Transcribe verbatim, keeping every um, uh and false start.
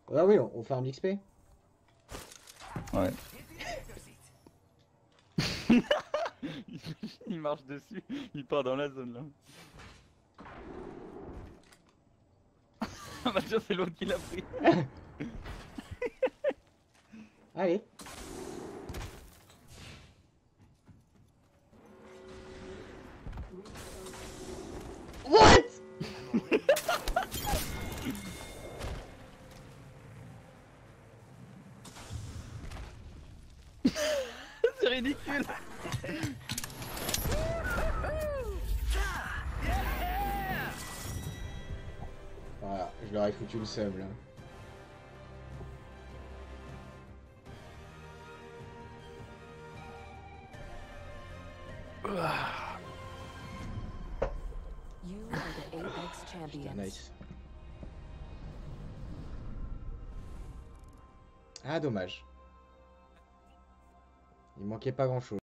Ah oui, on, on fait un X P. Ouais. Il marche dessus, il part dans la zone là. Ah bah tiens, c'est l'autre qui l'a pris. Allez. What? C'est ridicule. Voilà, je leur ai foutu le seum là. You are the Apex Putain, champions. nice. Ah, dommage. Il manquait pas grand chose.